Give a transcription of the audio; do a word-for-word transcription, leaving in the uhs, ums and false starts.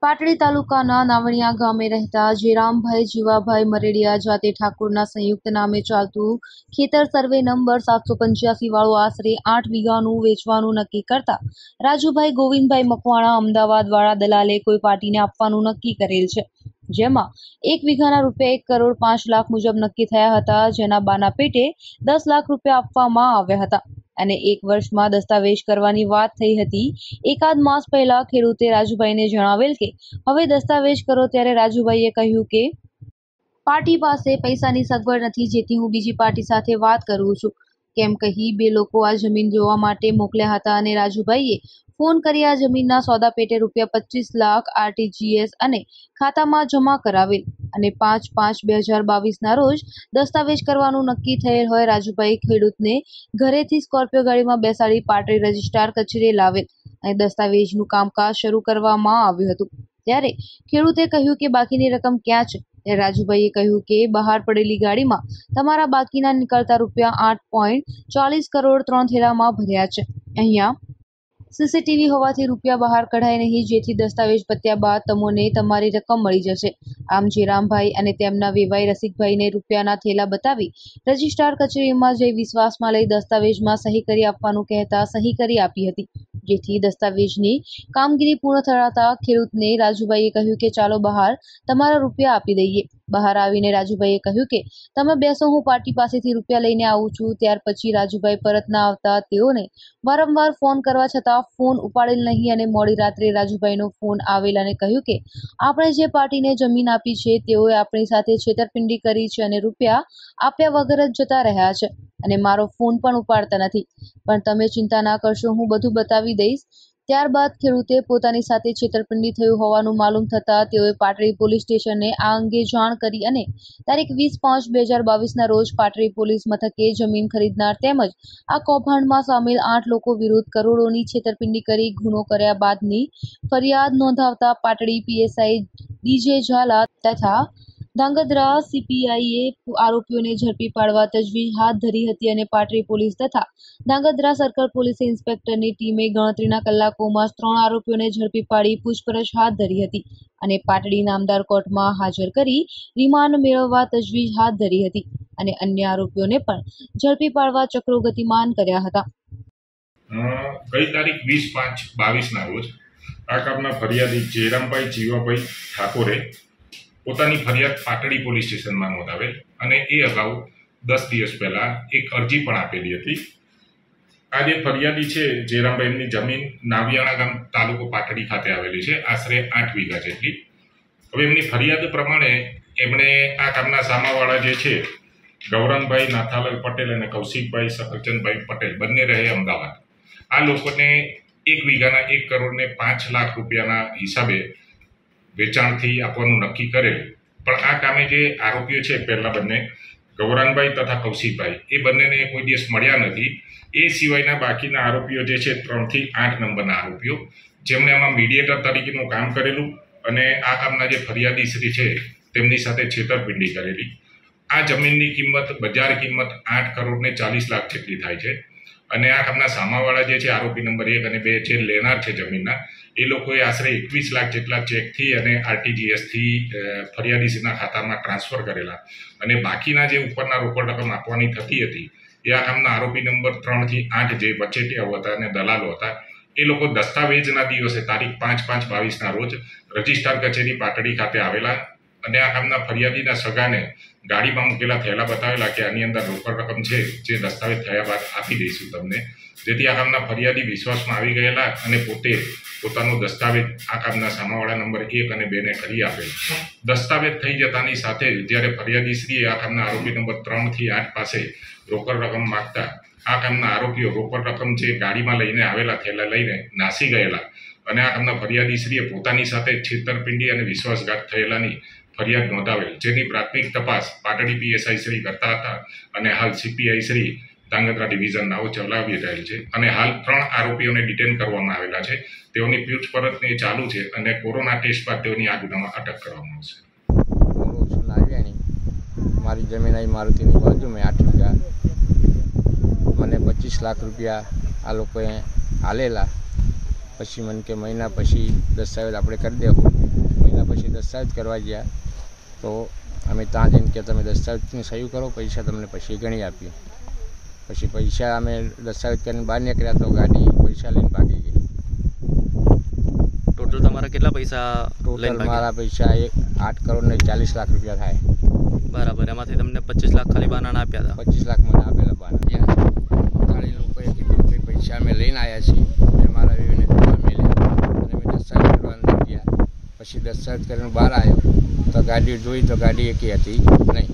પાટડી તાલુકાના નાવણિયા ગામે રહેતા જેરામભાઈ જીવાભાઈ મરેડિયા જાતે ઠાકોરના સંયુક્ત નામે ચાલતું ખેતર સર્વે નંબર સાતસો પંચ્યાસી વાળું આશરે આઠ વીઘાનું વેચવાનું નક્કી કરતા રાજુભાઈ ગોવિંદભાઈ મકવાણા અમદાવાદ વાળા દલાલે કોઈ પાર્ટીને આપવાનું નક્કી કરેલ છે, જેમાં એક વીઘાના રૂપિયા એક કરોડ પાંચ લાખ મુજબ નક્કી થયા હતા, જેના બાના પેટે દસ લાખ રૂપિયા આપવામાં આવ્યા હતા અને એક વર્ષમાં દસ્તાવેજ કરવાની વાત થઈ હતી। એકાદ માસ પહેલા ખેડૂતે રાજુભાઈને જણાવેલ કે હવે દસ્તાવેજ કરો, ત્યારે રાજુભાઈએ કહ્યું કે પાર્ટી પાસે પૈસાની સગવડ નથી, જેથી હું બીજી પાર્ટી સાથે વાત કરું છું કેમ કહી બે લોકો આ જમીન જોવા માટે મોકલ્યા હતા અને રાજુભાઈએ ફોન કરી આ જમીનના સોદા પેટે રૂપિયા પચીસ લાખ આરટીજીએસ અને ખાતામાં જમા કરાવેલ અને પાંચ પાંચ બે હજાર બાવીસના રોજ દસ્તાવેજ કરવાનું નક્કી થયેલ હોય રાજુભાઈ ખેડૂતને ઘરેથી સ્કોર્પિયો ગાડીમાં બેસાડી પાટડી રજિસ્ટ્રાર કચેરીએ લાવેલ અને દસ્તાવેજનું કામકાજ શરૂ કરવામાં આવ્યું હતું। ત્યારે ખેડૂતે કહ્યું કે બાકીની રકમ ક્યાં છે? ત્યારે રાજુભાઈએ કહ્યું કે બહાર પડેલી ગાડીમાં તમારા બાકીના નીકળતા રૂપિયા આઠ પોઈન્ટ ચાલીસ કરોડ ત્રણ થેલામાં ભર્યા છે। અહીંયા સીસીટીવી હોવાથી રૂપિયા બહાર કઢાય નહીં, જેથી દસ્તાવેજ પત્યા બાદ તમને તમારી રકમ મળી જશે। આમ જેરામભાઈ અને તેમના વેવાઈ રસિકભાઈને રૂપિયાના થેલા બતાવી રજિસ્ટ્રાર કચેરીમાં જઈ વિશ્વાસમાં લઈ દસ્તાવેજમાં સહી કરી આપવાનું કહેતા સહી કરી આપી હતી, જેથી દસ્તાવેજની કામગીરી પૂર્ણ થતા ખેડૂતને રાજુભાઈએ કહ્યું કે ચાલો બહાર તમારા રૂપિયા આપી દઈએ। બહાર આવીને રાજુભાઈએ કહ્યું કે તમે બેસો, હું પાર્ટી પાસેથી રૂપિયા લઈને આવું છું। ત્યાર પછી રાજુભાઈ પરત ના આવતા તેઓને વારંવાર ફોન કરવા છતાં ફોન ઉપાડેલ નહીં અને મોડી રાત્રે રાજુભાઈનો ફોન આવેલ અને કહ્યું કે આપણે જે પાર્ટીને જમીન આપી છે તેઓએ આપણી સાથે છેતરપિંડી કરી છે અને રૂપિયા આપ્યા વગર જ જતા રહ્યા છે અને મારો ફોન પણ ઉપાડતા નથી, પણ તમે ચિંતા ના કરશો, હું બધું બતાવી દઈશ। ત્યારબાદ ખેડૂતે પોતાની સાથે છેતરપિંડી થયું હોવાનું માલુમ થતાં તેઓએ પાટડી પોલીસ સ્ટેશનને આ અંગે જાણ કરી અને તારીખ વીસ પાંચ બે હજાર બાવીસના રોજ પાટડી પોલીસ મથકે જમીન ખરીદનાર તેમજ આ કૌભાંડમાં સામેલ આઠ લોકો વિરુદ્ધ કરોડોની છેતરપિંડી કરી ગુનો કર્યા બાદની ફરિયાદ નોંધાવતા પાટડી પીએસઆઈ ડીજે ઝાલા તથા ધાંગધ્રા સીપીઆઈએ આરોપીઓને ઝડપી પાડવા તજવીજ હાથ ધરી હતી અને પાટડી પોલીસ તથા ધાંગધ્રા સર્કલ પોલીસ ઇન્સ્પેક્ટરની ટીમે ગણતરીના કલાકોમાં જ ત્રણ આરોપીઓને ઝડપી પાડી પૂછપરછ હાથ ધરી હતી અને પાટડી નામદાર કોર્ટમાં હાજર કરી રિમાન્ડ મેળવવા તજવીજ હાથ ધરી હતી અને અન્ય આરોપીઓને પણ ઝડપી પાડવા ચક્રો ગતિમાન કર્યા હતા। ગઈ તારીખ વીસ પાંચ બાવીસના રોજ આ કામના ફરિયાદી જેરામભાઈ જીવાભાઈ ઠાકોરે પોતાની ફરિયાદ પાટડી પોલીસ સ્ટેશનમાં નોંધાવેલ અને એ અગાઉ દસ દિવસ પહેલા એક અરજી પણ આપેલી હતી। આ જે ફરિયાદી છે જેરામભાઈ, એમની જમીન નાવિયાણા ગામ તાલુકો પાટડી ખાતે આવેલી છે, આશરે આઠ વીઘા જેટલી। હવે એમની ફરિયાદ પ્રમાણે એમણે આ કામના સામાવાળા જે છે ગૌરંગભાઈ નાથાલાલ પટેલ અને કૌશિકભાઈ સફરચંદભાઈ પટેલ બંને રહે અમદાવાદ, આ લોકોને એક વીઘાના એક કરોડ ને પાંચ લાખ રૂપિયાના હિસાબે વેચાણથી આપવાનું નક્કી કરેલ, પણ આ કામે જે આરોપીઓ છે પહેલા બંને ગૌરાંગભાઈ તથા કૌશિકભાઈ, એ બંનેને કોઈ દિવસ મળ્યા નથી। એ સિવાયના બાકીના આરોપીઓ જે છે ત્રણથી આઠ નંબરના આરોપીઓ, જેમણે આમાં મીડિયેટર તરીકેનું કામ કરેલું અને આ કામના જે ફરિયાદી શ્રી છે તેમની સાથે છેતરપિંડી કરેલી। આ જમીનની કિંમત બજાર કિંમત આઠ કરોડ ને ચાલીસ લાખ જેટલી થાય છે અને આ કામના સામાવાળા જે છે આરોપી નંબર એક અને બે જે લેનાર છે જમીનના, એ લોકોએ આશરે એકવીસ લાખ જેટલા ચેકથી અને આરટીજીએસથી ફરિયાદીના ખાતામાં ટ્રાન્સફર કરેલા અને બાકીના જે ઉપરના રોકડ રકમ આપવાની થતી હતી એ આ કામના આરોપી નંબર ત્રણથી આઠ જે વચેટિયાઓ હતા અને દલાલો હતા, એ લોકો દસ્તાવેજના દિવસે તારીખ પાંચ પાંચ બાવીસના રોજ રજિસ્ટ્રાર કચેરી પાટડી ખાતે આવેલા અને આ કામના ફરિયાદીના સગાને ગાડીમાં મૂકેલા થયેલા બતાવેલા કે આની અંદર રોકડ રકમ છે, જે દસ્તાવેજ થયા બાદ આપી દઈશું તમને, જેથી આ કામના ફરિયાદી વિશ્વાસમાં આવી ગયેલા અને પોતે પોતાનો દસ્તાવેજ આ કામના સામાવાળા નંબર એક અને બે ને કરી આપેલ। દસ્તાવેજ થઈ જતાની સાથે જ્યારે ફરિયાદીશ્રીએ આ કામના આરોપી નંબર ત્રણથી આઠ પાસે રોકડ રકમ માગતા આ કામના આરોપીઓ રોકડ રકમ જે ગાડીમાં લઈને આવેલા થયેલા લઈને નાસી ગયેલા અને આ કામના ફરિયાદીશ્રીએ પોતાની સાથે છેતરપિંડી અને વિશ્વાસઘાત થયેલાની ફરિયાદ નોંધાવેલ, જેની પ્રાથમિક તપાસ પાટડી પીએસઆઈ શ્રી કરતા હતા અને હાલ સીપીઆઈ શ્રી ધાંગધ્રા ડિવિઝન નાઓ ચલાવી રહેલ છે અને હાલ ત્રણ આરોપીઓને ડિટેન કરવામાં આવેલા છે। તેઓની પૂછપરછ ચાલુ છે અને કોરોના ટેસ્ટ બાદ તેઓની આ ગુનામાં અટક કરવામાં આવશે। મારી જમીન આવી મારુતિની બાજુ મેં આઠ વીઘા, મને પચીસ લાખ રૂપિયા આ લોકોએ આલેલા પછી મને કે મહિના પછી દસ્તાવેજ આપણે કરી દેવું. મહિના પછી દસ્તાવેજ કરવા ગયા તો અમે ત્યાં જઈને કે તમે દસ્તાવેજની સહી કરો, પૈસા તમને પછી ગણી આપીએ. પછી પૈસા અમે દસ્તાવેજ કરીને બહાર નીકળ્યા તો ગાડી પૈસા લઈને ભાગી ગઈ. ટોટલ તમારા કેટલા પૈસા ટોટલ મારા પૈસા એક આઠ કરોડ ને ચાલીસ લાખ રૂપિયા થાય. બરાબર. એમાંથી તમને પચીસ લાખ ખાલી બાનાના આપ્યા હતા? પચીસ લાખ મને આપેલા બાના. ગાડી લોકોએ કીધું કે પૈસા અમે લઈને આવ્યા છીએ અને મારા વિવેને દુકાન મેળ્યા અને મેં દસ્તાવેજ કરવા અંદર ગયા. પછી દસ્તાવેજ કરીને બહાર આવ્યો તો ગાડી જોઈ તો ગાડી એકી હતી નહીં.